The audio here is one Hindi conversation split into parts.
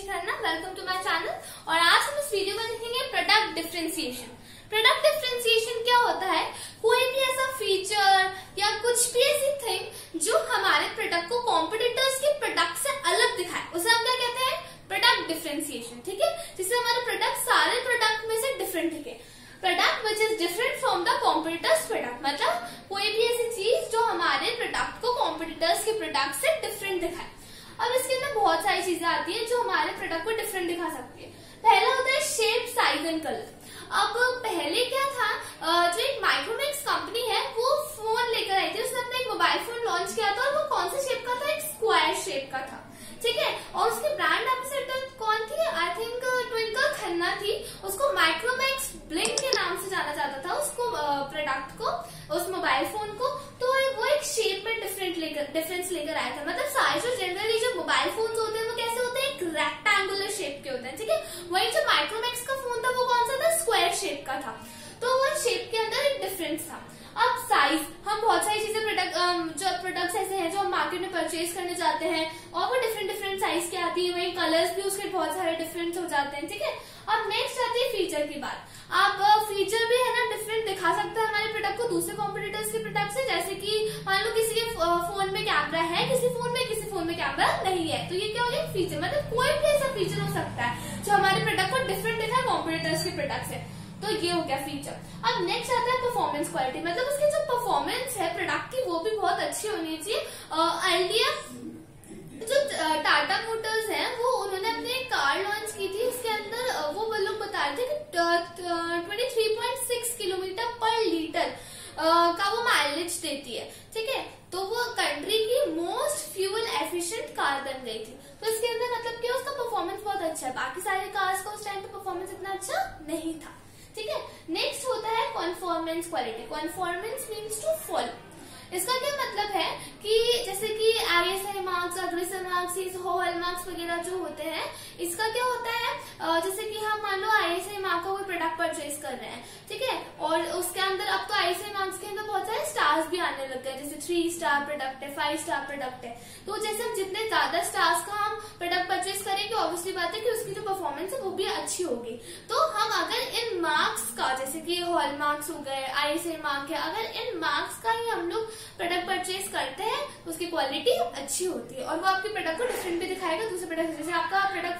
Khanna, welcome to my channel. और आज हम इस वीडियो में देखेंगे प्रोडक्ट डिफरेंशिएशन। प्रोडक्ट डिफरेंशिएशन क्या होता है? कोई भी ऐसा फीचर या कुछ भी ऐसी थिंग जो हमारे प्रोडक्ट को कॉम्पिटिटर्स के प्रोडक्ट से अलग दिखाए, उसे हम क्या कहते हैं? Product differentiation. ठीक है, जिससे हमारे प्रोडक्ट सारे प्रोडक्ट में से डिफरेंट दिखे। Product which is different from the competitors product, मतलब कोई भी ऐसी चीज जो हमारे प्रोडक्ट को कॉम्पिटिटर्स के प्रोडक्ट से डिफरेंट दिखाए। अब इसके अंदर बहुत सारी चीजें आती है जो हमारे प्रोडक्ट को डिफरेंट दिखा सकती है। पहला होता है शेप, साइज एंड कलर। अब पहले क्या था, जो एक माइक्रोमैक्स कंपनी है वो फोन लेकर आई थी, उसने अपना एक मोबाइल फोन लॉन्च किया था और वो कौन से शेप का था? एक स्क्वायर शेप का था। ठीक है, और उसकी ब्रांड एम्बेसडर कौन थी? आई थिंक ट्विंकल खन्ना थी। उसको माइक्रोमैक्स ब्लिंक के नाम से जाना जाता था उसको, प्रोडक्ट को, उस मोबाइल फोन को। तो वो एक शेप में डिफरेंस लेकर आया था। मतलब साइज और जनरली जो मोबाइल फोन होते हैं वो कैसे होते हैं? एक रेक्टेंगुलर शेप के होते हैं। ठीक है, वही जो माइक्रोमैक्स का फोन था वो कौन सा था? स्क्वायर शेप का था। तो वो शेप के अंदर एक डिफरेंस था। अब साइज, हम बहुत सारी चीजें जो प्रोडक्ट्स ऐसे हैं जो हम मार्केट में परचेज करने जाते हैं और वो डिफरेंट साइज की आती है, वही कलर्स भी उसके बहुत सारे डिफरेंट हो जाते हैं। ठीक है, अब नेक्स्ट आती है फीचर की बात। आप फीचर भी है ना डिफरेंट दिखा सकते हैं हमारे प्रोडक्ट को दूसरे कॉम्पिटिटर्स के प्रोडक्ट से। जैसे कि मान लो किसी के फोन में कैमरा है, किसी फोन में कैमरा नहीं है, तो ये क्या हो गया? फीचर। मतलब कोई भी ऐसा फीचर हो सकता है जो हमारे प्रोडक्ट को डिफरेंट दिखाए कॉम्पिटिटर्स के प्रोडक्ट से। तो ये हो गया फीचर। अब नेक्स्ट आता है परफॉर्मेंस क्वालिटी। मतलब उसकी जो परफॉर्मेंस है प्रोडक्ट की वो भी बहुत अच्छी होनी चाहिए। आइडिया जो टाटा मोटर्स है वो उन्होंने अपनी एक कार लॉन्च की थी, उसके अंदर वो लोग बता रहे थे कि 23.6 किलोमीटर पर लीटर का वो माइलेज देती है। ठीक है, तो वो कंट्री की मोस्ट फ्यूल एफिशिएंट कार बन गई थी। तो इसके अंदर मतलब कि उसका परफॉर्मेंस बहुत अच्छा है। बाकी सारे कार्स का उस टाइम पे परफॉर्मेंस इतना अच्छा नहीं था। ठीक है, नेक्स्ट होता है conformance quality. Conformance means to follow. इसका क्या मतलब है कि जैसे कि ISI मार्क्स, अग्रेसर मार्क्स, हॉल मार्क्स वगैरह जो होते हैं, इसका क्या होता है? जैसे कि हम मान लो ISI मार्क का कोई प्रोडक्ट परचेज कर रहे हैं, ठीक है, और उसके अंदर अब तो ISI मार्क्स के अंदर बहुत सारे स्टार्स भी आने लग गए, जैसे 3 स्टार प्रोडक्ट है, 5 स्टार प्रोडक्ट है। तो जैसे हम जितने ज्यादा स्टार्स का हम प्रोडक्ट परचेज करेंगे, ऑब्वियसली बात है कि उसकी जो परफॉर्मेंस है वो भी अच्छी होगी। तो हम अगर इन मार्क्स का, जैसे कि हॉल मार्क्स हो गए, ISI मार्क है, अगर इन मार्क्स का ही हम लोग प्रोडक्ट परचेज करते हैं तो उसकी क्वालिटी अच्छी होती है और वो आपके प्रोडक्ट को डिफरेंट भी दिखाएगा दूसरे प्रोडक्ट से। जैसे आपका प्रोडक्ट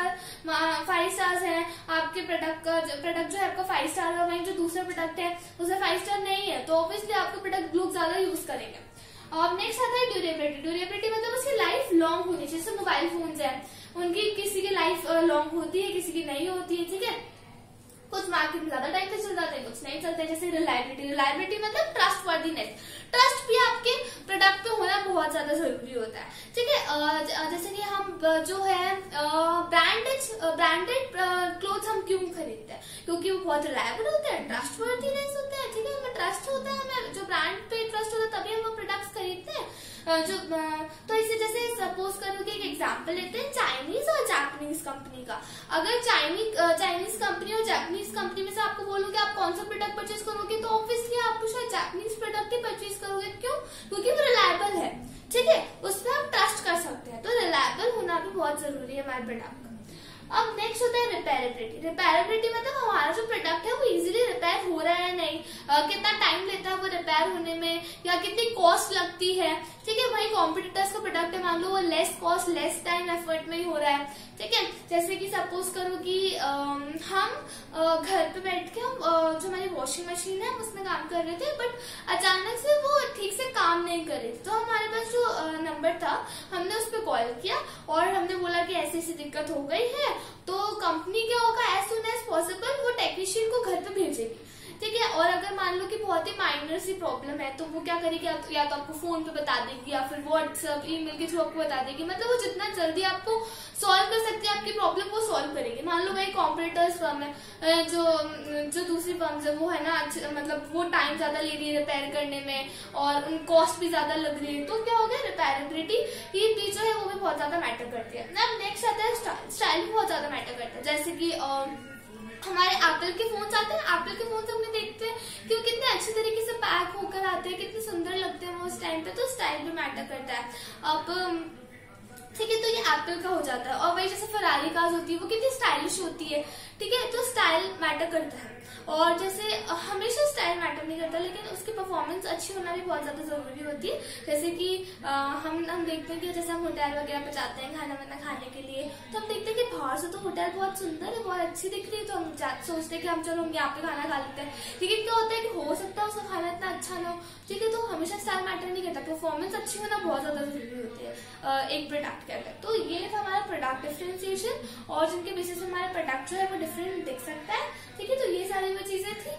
5 स्टार्स है, आपके प्रोडक्ट जो है आपका 5 स्टार है, वहीं जो दूसरा प्रोडक्ट है उसमें 5 स्टार नहीं है, तो ऑब्वियसली आपका प्रोडक्ट लोग ज्यादा यूज करेंगे। और नेक्स्ट आता है ड्यूरेबिलिटी। ड्यूरेबिलिटी मतलब उसकी लाइफ लॉन्ग होनी चाहिए। जैसे मोबाइल फोन है, उनकी किसी की लाइफ लॉन्ग होती है, किसी की नहीं होती है। ठीक है, कुछ मार्केट में ज्यादा टाइम तक चल जाते हैं, कुछ नहीं चलते। जैसे रिलायबिलिटी मतलब ट्रस्टवर्दीनेस। ट्रस्ट भी आपके प्रोडक्ट पे होना बहुत ज्यादा जरूरी होता है। ठीक है, जैसे कि हम जो है ब्रांडेड क्लोथ्स हम क्यों खरीदते हैं? क्योंकि वो बहुत रिलायबल होते हैं, ट्रस्टवर्दीनेस होते हैं। ठीक है, हमें ट्रस्ट होता है, हमें जो ब्रांड पे ट्रस्ट होता है तभी हम वो प्रोडक्ट्स खरीदते हैं। तो इसे जैसे सपोज करो कि एक एग्जांपल लेते हैं चाइनीज और जापानीज कंपनी का। अगर चाइनीज कंपनी और जापानीज कंपनी में से आपको बोलूं कि आप कौन सा प्रोडक्ट परचेज करोगे, तो ऑब्वियसली आप शायद जापानीज प्रोडक्ट ही परचेज करोगे। क्यों? क्योंकि वो रिलायबल है। ठीक है, उसमें आप ट्रस्ट कर सकते हैं। तो रिलायबल होना भी बहुत जरूरी है हमारे प्रोडक्ट का। अब नेक्स्ट होता है रिपेयरेबिलिटी। रिपेयरेबिलिटी मतलब हमारा जो प्रोडक्ट है वो इजीली रिपेयर हो रहा है नहीं, कितना टाइम लेता है वो रिपेयर होने में, या कितनी कॉस्ट लगती है। ठीक है, वही कॉम्पिटिटर्स का प्रोडक्ट है, मान लो वो less cost less time effort में ही हो रहा है। ठीक है, जैसे कि सपोज करो कि हम घर पे बैठ के हम जो हमारी वॉशिंग मशीन है उसमें काम कर रहे थे, बट अचानक से वो ठीक से काम नहीं कर रही थी। तो हमारे पास जो नंबर था हमने उस पर कॉल किया और हमने बोला कि ऐसी ऐसी दिक्कत हो गई है। तो कंपनी क्या होगा, एज सुन एज पॉसिबल वो टेक्नीशियन को घर पे भेजेगी। ठीक है, और अगर मान लो कि बहुत ही माइनर सी प्रॉब्लम है तो वो क्या करेगी, या तो आपको फोन पे बता देगी या फिर व्हाट्सएप ईमेल के थ्रू आपको बता देगी। मतलब वो जितना जल्दी आपको सॉल्व कर सकती है आपकी प्रॉब्लम वो सॉल्व करेगी। मान लो वही कॉम्पिटिटर्स फर्म है, जो दूसरी फर्म है वो है ना, मतलब वो टाइम ज्यादा ले रही है रिपेयर करने में और उन कॉस्ट भी ज्यादा लग रही है। तो क्या हो गया, रिपेयरेबिलिटी ये जो है वो भी बहुत ज्यादा मैटर करती है। अब नेक्स्ट आता है स्टाइल। स्टाइल भी बहुत ज्यादा मैटर करता है। जैसे कि हमारे एप्पल के फोन्स आते हैं, एप्पल के फोन्स हमने देखते हैं कि वो कितने अच्छे तरीके से पैक होकर आते हैं, कितने सुंदर लगते हैं वो उस टाइम पे। तो स्टाइल भी मैटर करता है। अब ठीक है, तो ये एप्पल का हो जाता है। और वही जैसे फरारी कार्स होती है वो कितनी स्टाइलिश होती है, ठीक है, तो स्टाइल मैटर करता है। और जैसे हमेशा स्टाइल मैटर नहीं करता, लेकिन उसकी परफॉर्मेंस अच्छी होना भी बहुत ज्यादा जरूरी होती है। जैसे कि हम देखते हैं कि जैसे हम होटल वगैरह पे जाते हैं खाना वाना खाने के लिए, तो हम देखते हैं कि बाहर से तो होटल बहुत सुंदर है, बहुत अच्छी दिख रही है, तो हम सोचते हैं कि हम चलो हम यहाँ पे खाना खा लेते हैं। लेकिन क्या होता है कि हो सकता है उसका खाना इतना अच्छा ना हो, ठीक है, तो हमेशा स्टाइल मैटर नहीं करता, परफॉर्मेंस अच्छी होना बहुत ज्यादा जरूरी होती है एक प्रोडक्ट के अंदर। तो ये था हमारा प्रोडक्ट डिफरेंशिएशन, और जिनके बेसिस पे हमारा प्रोडक्ट जो है वो डिफरेंट दिख सकता है, ठीक है। तो ये सारी वो चीजें थी।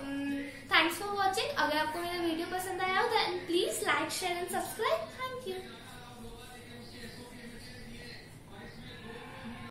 Thanks for watching. अगर आपको मेरा वीडियो पसंद आया हो तो please like share and subscribe. Thank you.